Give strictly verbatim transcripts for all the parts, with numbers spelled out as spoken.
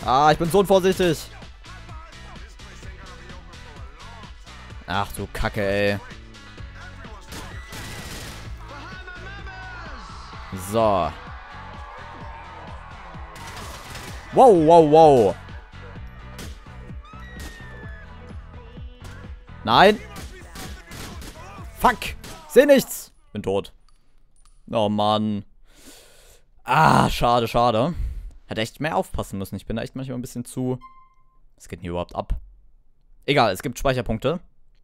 Ah, ich bin so unvorsichtig. Ach du Kacke, ey. So. Wow, wow, wow. Nein. Fuck. Seh nichts. Bin tot. Oh Mann. Ah, schade, schade. Hätte echt mehr aufpassen müssen. Ich bin da echt manchmal ein bisschen zu... Was geht denn hier überhaupt ab? Egal, es gibt Speicherpunkte.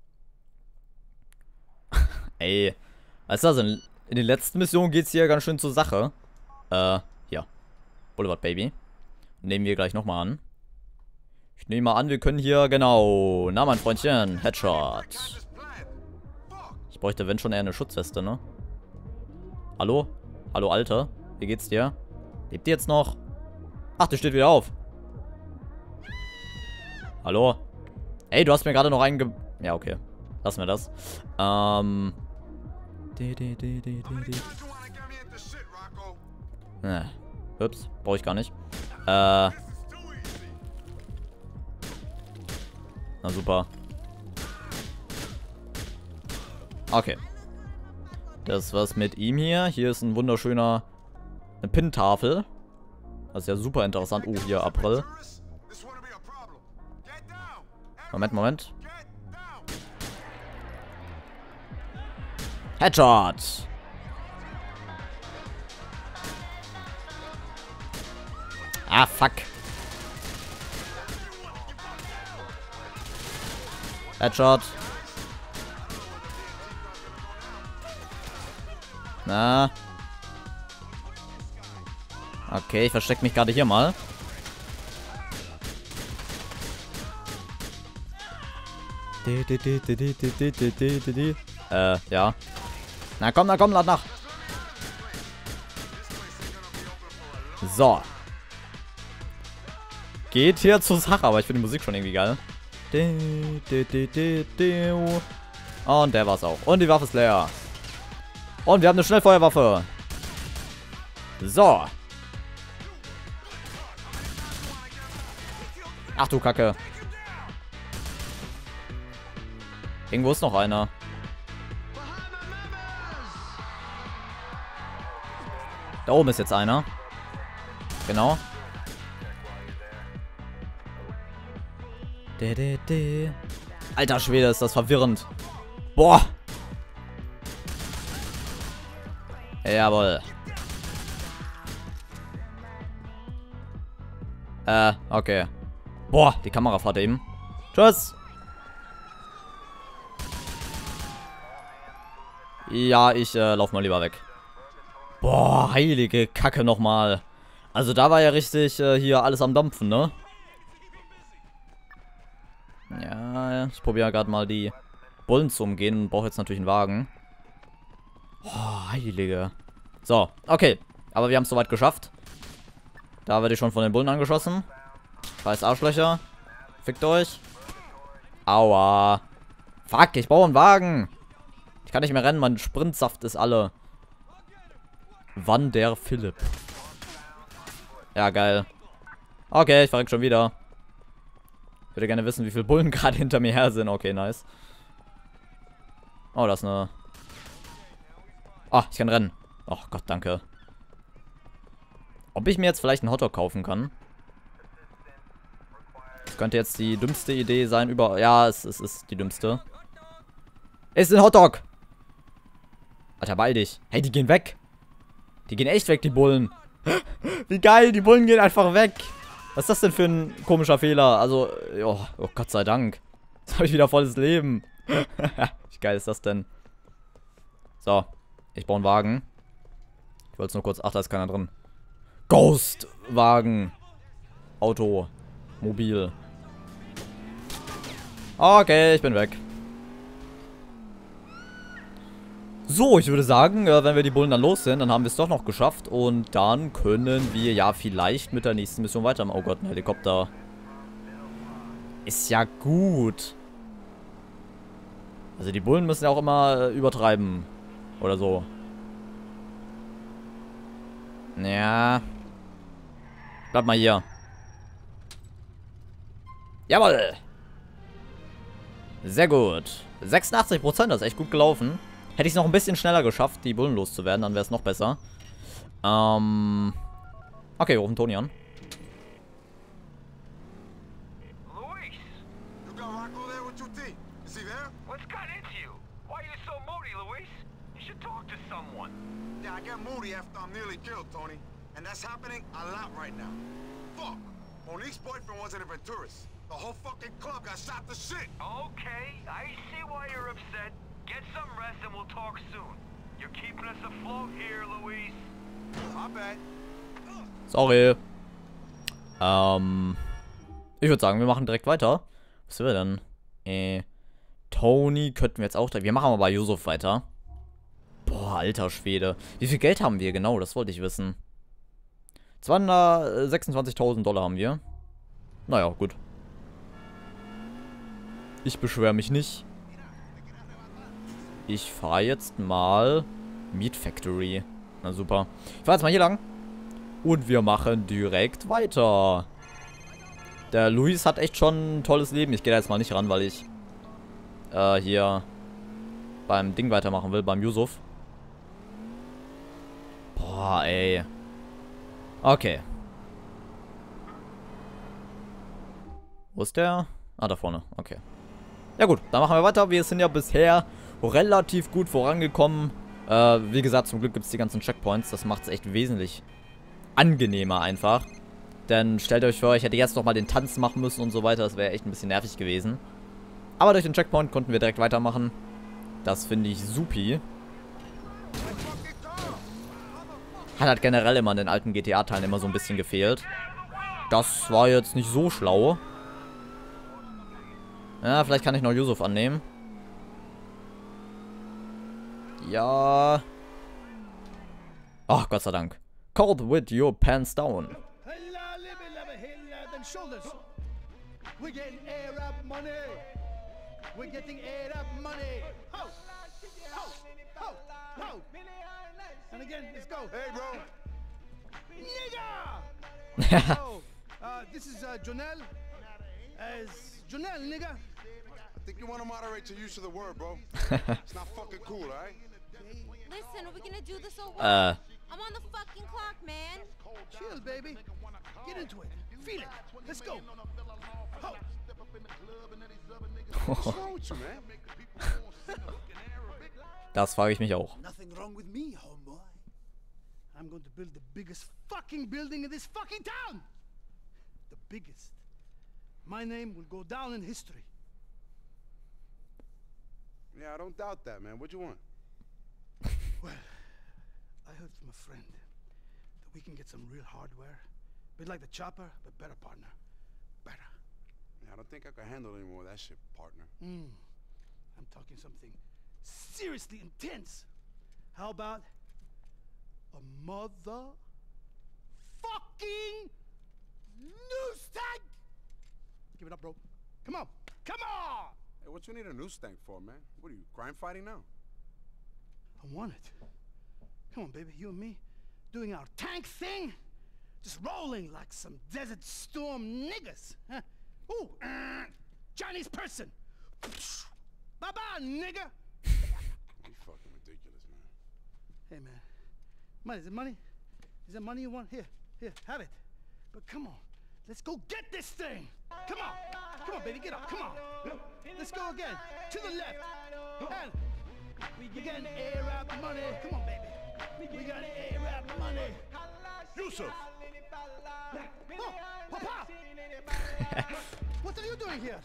Ey. Weißt du, also in den letzten Missionen geht es hier ganz schön zur Sache. Äh, hier. Boulevard Baby. Nehmen wir gleich nochmal an. Ich nehme mal an, wir können hier, genau. Na, mein Freundchen. Headshot. Ich bräuchte, wenn schon, eher eine Schutzweste, ne? Hallo? Hallo, Alter. Wie geht's dir? Lebt ihr jetzt noch? Ach, der steht wieder auf. Hallo? Ey, du hast mir gerade noch einen ge... Ja, okay. Lassen wir das. Ähm... Äh. Ups, brauche ich gar nicht. Äh... Na super. Okay. Das war's mit ihm hier. Hier ist ein wunderschöner... Eine Pin-Tafel. Das ist ja super interessant. Oh, hier, April. Moment, Moment. Headshot. Ah, fuck. Headshot. Na. Okay, ich verstecke mich gerade hier mal. Äh, ja. Na komm, na komm, lad nach. So. Geht hier zur Sache, aber ich finde die Musik schon irgendwie geil. Und der war's auch. Und die Waffe ist leer. Und wir haben eine Schnellfeuerwaffe. So. Ach du Kacke. Irgendwo ist noch einer. Da oben ist jetzt einer. Genau. Alter Schwede, ist das verwirrend. Boah. Jawohl. Äh, okay. Boah, die Kamera fährt eben. Tschüss. Ja, ich äh, lauf mal lieber weg. Boah, heilige Kacke nochmal. Also da war ja richtig äh, hier alles am Dampfen, ne? Ja, ich probiere gerade mal die Bullen zu umgehen und brauche jetzt natürlich einen Wagen. Oh, heilige. So, okay. Aber wir haben es soweit geschafft. Da werde ich schon von den Bullen angeschossen. Scheiß Arschlöcher. Fickt euch. Aua. Fuck, ich baue einen Wagen. Ich kann nicht mehr rennen, mein Sprintsaft ist alle. Wann der Philipp. Ja, geil. Okay, ich verreck schon wieder. Ich würde gerne wissen, wie viele Bullen gerade hinter mir her sind. Okay, nice. Oh, das ist eine... Ah, ich kann rennen. Oh Gott, danke. Ob ich mir jetzt vielleicht einen Hotdog kaufen kann? Das könnte jetzt die dümmste Idee sein über... Ja, es, es ist die dümmste. Es ist ein Hotdog! Alter, beeil dich. Hey, die gehen weg. Die gehen echt weg, die Bullen. Wie geil, die Bullen gehen einfach weg. Was ist das denn für ein komischer Fehler? Also, oh, oh Gott sei Dank. Jetzt habe ich wieder volles Leben. Wie geil ist das denn? So, ich baue einen Wagen. Ich wollte es nur kurz... Ach, da ist keiner drin. Ghost-Wagen. Auto. Mobil. Okay, ich bin weg. So, ich würde sagen, äh, wenn wir die Bullen dann los sind, dann haben wir es doch noch geschafft. Und dann können wir ja vielleicht mit der nächsten Mission weitermachen. Oh Gott, ein Helikopter. Ist ja gut. Also die Bullen müssen ja auch immer äh, übertreiben. Oder so. Ja. Bleib mal hier. Jawohl. Sehr gut. sechsundachtzig Prozent, das ist echt gut gelaufen. Hätte ich es noch ein bisschen schneller geschafft, die Bullen loszuwerden, dann wäre es noch besser. Ähm. Okay, wir rufen Toni an. Luis! You got Rocco there? What you think? Is he there? What's got into you? Why are you so moody, Luis? You should talk to someone. Yeah, I get moody after I'm nearly killed, Tony. And that's happening a lot right now. Fuck! Monique's boyfriend wasn't a Venturis. The whole fucking club got shot to shit! Okay, I see why you're upset. Get some rest and we'll talk soon. You're keeping us afloat here, Luis. My bad. Sorry. Ähm. Ich würde sagen, wir machen direkt weiter. Was will wir denn? Äh. Tony könnten wir jetzt auch. Wir machen aber bei Yusuf weiter. Boah, alter Schwede. Wie viel Geld haben wir genau? Das wollte ich wissen. zweihundertsechsundzwanzigtausend Dollar haben wir. Naja, gut. Ich beschwere mich nicht. Ich fahre jetzt mal Meat Factory. Na super. Ich fahre jetzt mal hier lang. Und wir machen direkt weiter. Der Luis hat echt schon ein tolles Leben. Ich gehe da jetzt mal nicht ran, weil ich äh, hier beim Ding weitermachen will, beim Yusuf. Boah, ey. Okay. Wo ist der? Ah, da vorne. Okay. Ja gut, dann machen wir weiter. Wir sind ja bisher relativ gut vorangekommen. Äh, wie gesagt, zum Glück gibt es die ganzen Checkpoints. Das macht es echt wesentlich angenehmer einfach. Denn stellt euch vor, ich hätte jetzt nochmal den Tanz machen müssen und so weiter. Das wäre echt ein bisschen nervig gewesen. Aber durch den Checkpoint konnten wir direkt weitermachen. Das finde ich supi. Hat halt generell immer in den alten G T A-Teilen immer so ein bisschen gefehlt. Das war jetzt nicht so schlau. Ja, vielleicht kann ich noch Yusuf annehmen. Ja. Ach, Gott sei Dank. Cold with your pants down. We're getting Arab money. We're getting Arab money. Ho! Ho! Ho! Ho! And again, let's go. Hey, bro. Nigga! Oh, uh, this is uh, Jonelle. As Jonelle, nigga. I think you want to moderate your use of the word, bro. It's not fucking cool, all right? Listen, are we gonna do this or what? Uh. I'm on the fucking clock, man. Chill, baby. Get into it. Feel it. Let's go. Ho. What's wrong with you, man? Das frage ich mich auch. Nothing wrong with me, homeboy. I'm going to build the biggest fucking building in this fucking town. The biggest. My name will go down in history. Yeah, I don't doubt that, man. What you want? Well, I heard from a friend that we can get some real hardware. Bit like the chopper, but better, partner. Better. Yeah, I don't think I can handle any more of that shit, partner. Mm. I'm talking something seriously intense. How about a mother fucking news tank? Give it up, bro. Come on. Come on! Hey, what you need a news tank for, man? What are you, crime fighting now? I want it. Come on, baby, you and me doing our tank thing, just rolling like some Desert Storm niggas. Huh? Ooh, uh, Chinese person. Bye-bye, nigga. You fucking ridiculous, man. Hey, man. Money, is it money? Is that money you want? Here, here, have it. But come on, let's go get this thing. Come on, come on, baby, get up, come on. Let's go again, to the left. And we getting Arab money. Come on, baby. We got Arab money. Yusuf. Oh, Papa. What are you doing here?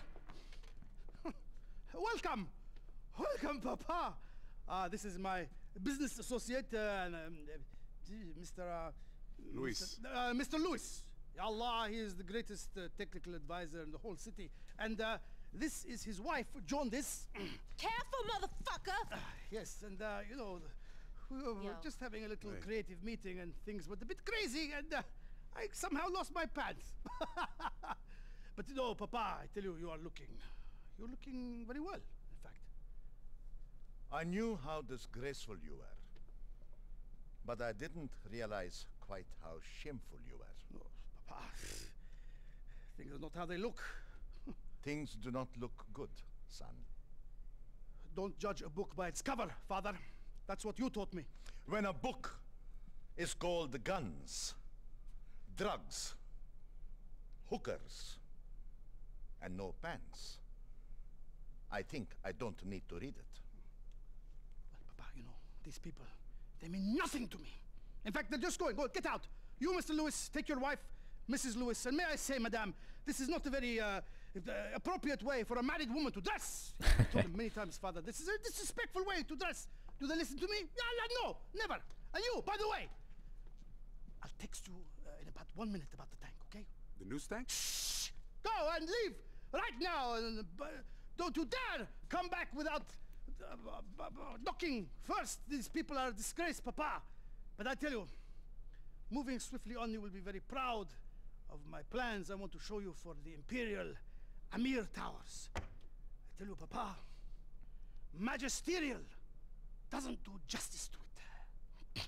Welcome. Welcome, Papa. Uh, this is my business associate, uh, and, um, Mister Uh, Luis. Mister Uh, Mister Luis. Allah, he is the greatest uh, technical advisor in the whole city. And uh, this is his wife, Jaundice. Careful, motherfucker! Uh, yes, and uh, you know, we were Yo. just having a little Hey. creative meeting, and things went a bit crazy, and uh, I somehow lost my pants. But you know, Papa, I tell you, you are looking, you're looking very well, in fact. I knew how disgraceful you were, but I didn't realize quite how shameful you were. No, Papa, things are not how they look. Things do not look good, son. Don't judge a book by its cover, father. That's what you taught me. When a book is called guns, drugs, hookers, and no pants, I think I don't need to read it. Well, Papa, you know, these people, they mean nothing to me. In fact, they're just going. Go, get out. You, Mister Lewis, take your wife, Missus Lewis, and may I say, madame, this is not a very uh, uh, appropriate way for a married woman to dress. I told him many times, father, this is a disrespectful way to dress. Do they listen to me? Yeah, no, never. And you, by the way, I'll text you uh, in about one minute about the tank, okay? The news tank? Shh! Go and leave right now. And, uh, don't you dare come back without uh, uh, uh, knocking first. These people are a disgrace, Papa. But I tell you, moving swiftly on, you will be very proud of my plans I want to show you for the Imperial Amir Towers. I tell you, Papa, magisterial doesn't do justice to it.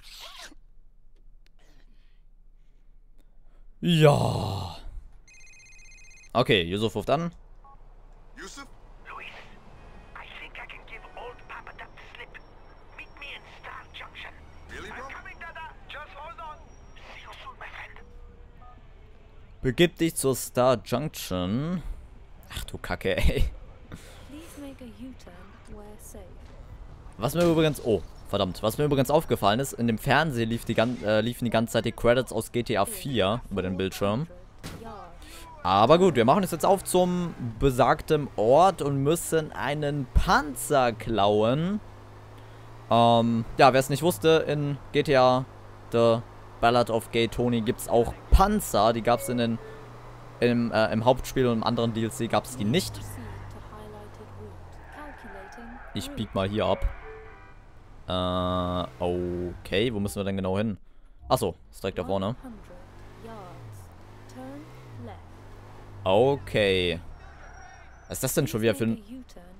Ja. Okay, Yusuf ruft an. Yusuf? Luis, I think I can give old Papa Duck the slip. Meet me in Star Junction. Really, bro? I'm coming, Dada. Just hold on. See you soon, my friend. Begib dich zur Star Junction. Ach du Kacke, ey. Please make a U-turn where safe. Was mir übrigens... Oh, verdammt. Was mir übrigens aufgefallen ist, in dem Fernsehen lief die gan äh, liefen die ganze Zeit die Credits aus G T A vier über den Bildschirm. Aber gut, wir machen uns jetzt auf zum besagten Ort und müssen einen Panzer klauen. Ähm, ja, wer es nicht wusste, in G T A The Ballad of Gay Tony gibt es auch Panzer. Die gab es in den im, äh, im Hauptspiel und im anderen D L C gab es die nicht. Ich bieg mal hier ab. Äh, okay, wo müssen wir denn genau hin? Achso, ist direkt da vorne. Okay. Was ist das denn schon wieder für ein...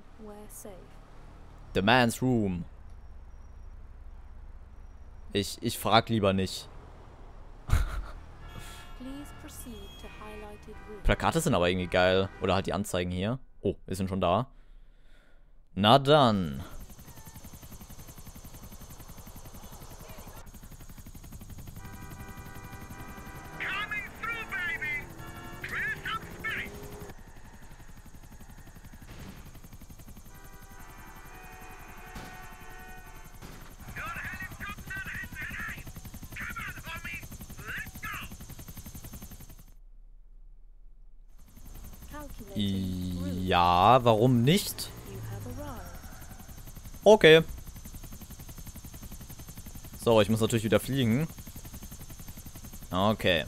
The Man's Room. Ich, ich frag lieber nicht. Plakate sind aber irgendwie geil. Oder halt die Anzeigen hier. Oh, wir sind schon da. Na dann. Ja, warum nicht? Okay. So, ich muss natürlich wieder fliegen. Okay.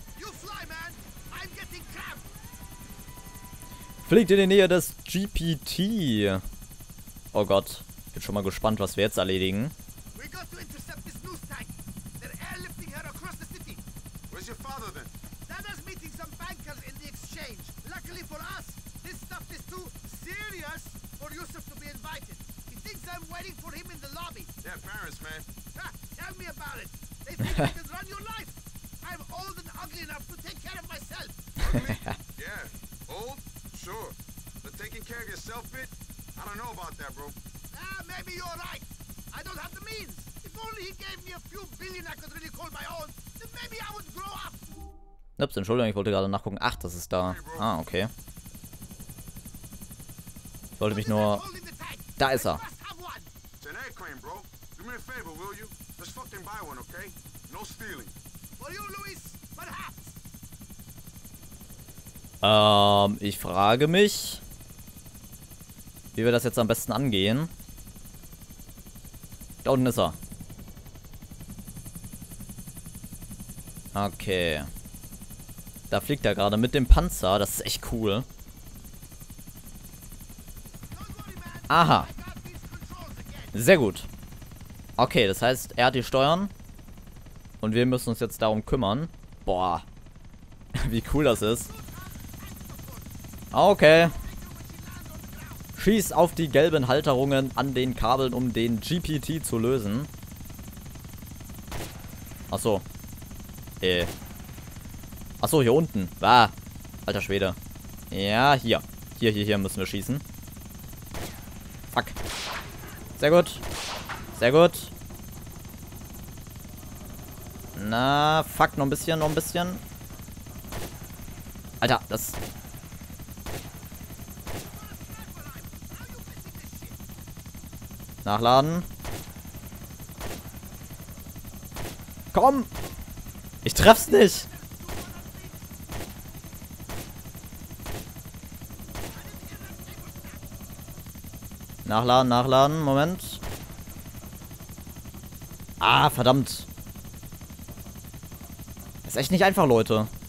Fliegt in die Nähe des G P T. Oh Gott. Ich bin schon mal gespannt, was wir jetzt erledigen. I'm waiting for him in the lobby. Yeah, Paris, man. Ah, tell me about it. They think they can run your life. I'm old and ugly enough to take care of myself. Ugly? Yeah. Old? Sure. But taking care of yourself, bit? I don't know about that, bro. Ah, maybe you're right. I don't have the means. If only he gave me a few billion I could really call my own, then maybe I would grow up. Ups, Entschuldigung, ich wollte gerade nachgucken. Ach, das ist da. Ah, okay. Ich wollte mich nur... Da ist er. Ähm, ich frage mich, wie wir das jetzt am besten angehen. Da unten ist er. Okay. Da fliegt er gerade mit dem Panzer. Das ist echt cool. Aha. Sehr gut. Okay, das heißt, er hat die Steuern. Und wir müssen uns jetzt darum kümmern. Boah. Wie cool das ist. Okay. Schieß auf die gelben Halterungen an den Kabeln, um den G P T zu lösen. Achso. Äh. Achso, hier unten. Ah. Alter Schwede. Ja, hier. Hier, hier, hier müssen wir schießen. Fuck. Sehr gut. Sehr gut. Na, fuck, noch ein bisschen, noch ein bisschen. Alter, das... Nachladen. Komm! Ich treff's nicht! Nachladen, nachladen, Moment. Ah, verdammt. Das ist echt nicht einfach, Leute.